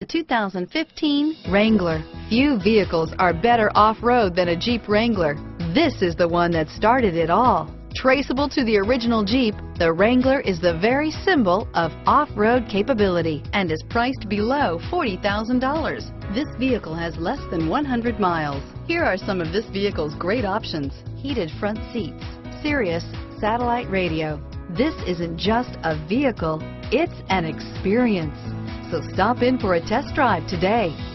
The 2015 Wrangler. Few vehicles are better off-road than a Jeep Wrangler. This is the one that started it all. Traceable to the original Jeep, the Wrangler is the very symbol of off-road capability and is priced below $40,000. This vehicle has less than 100 miles. Here are some of this vehicle's great options: heated front seats, Sirius satellite radio. This isn't just a vehicle, it's an experience. So stop in for a test drive today.